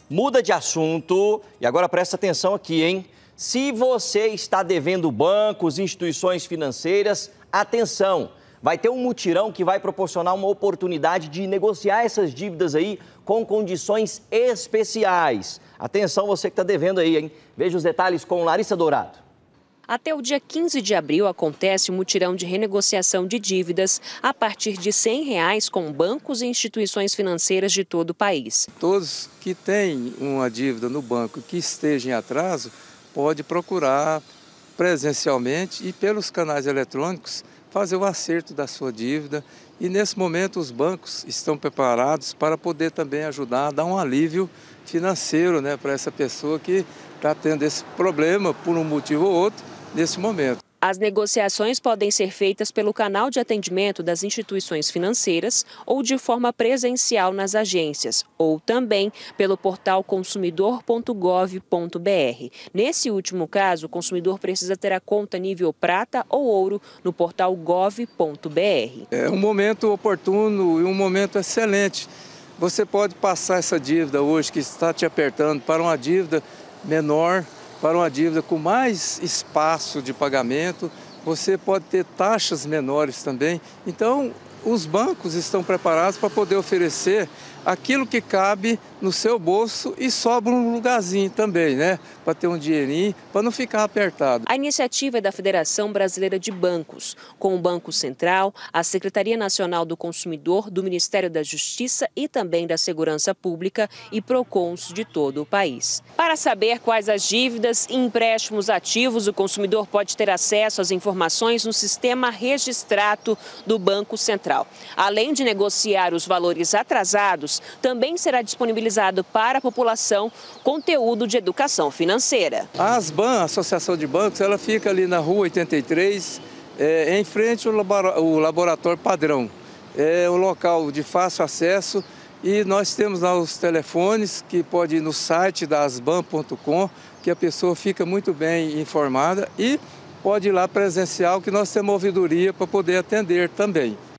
Muda de assunto e agora presta atenção aqui, hein? Se você está devendo bancos, instituições financeiras, atenção! Vai ter um mutirão que vai proporcionar uma oportunidade de negociar essas dívidas aí com condições especiais. Atenção você que está devendo aí, hein? Veja os detalhes com Larissa Dourado. Até o dia 15 de abril acontece o mutirão de renegociação de dívidas a partir de R$ 100 com bancos e instituições financeiras de todo o país. Todos que têm uma dívida no banco que esteja em atraso, pode procurar presencialmente e pelos canais eletrônicos fazer o acerto da sua dívida. E nesse momento os bancos estão preparados para poder também ajudar a dar um alívio financeiro, para essa pessoa que está tendo esse problema por um motivo ou outro nesse momento. As negociações podem ser feitas pelo canal de atendimento das instituições financeiras ou de forma presencial nas agências, ou também pelo portal consumidor.gov.br. Nesse último caso, o consumidor precisa ter a conta nível prata ou ouro no portal gov.br. É um momento oportuno e um momento excelente. Você pode passar essa dívida hoje que está te apertando para uma dívida menor, para uma dívida com mais espaço de pagamento, você pode ter taxas menores também. Então, os bancos estão preparados para poder oferecer aquilo que cabe no seu bolso e sobra um lugarzinho também, para ter um dinheirinho, para não ficar apertado. A iniciativa é da Federação Brasileira de Bancos, com o Banco Central, a Secretaria Nacional do Consumidor, do Ministério da Justiça e também da Segurança Pública e Procons de todo o país. Para saber quais as dívidas e empréstimos ativos, o consumidor pode ter acesso às informações no sistema Registrato do Banco Central. Além de negociar os valores atrasados, também será disponibilizado para a população conteúdo de educação financeira. A ASBAN, a Associação de Bancos, ela fica ali na Rua 83, em frente ao Laboratório Padrão. É um local de fácil acesso e nós temos lá os telefones que pode ir no site da asban.com, que a pessoa fica muito bem informada, e pode ir lá presencial, que nós temos ouvidoria para poder atender também.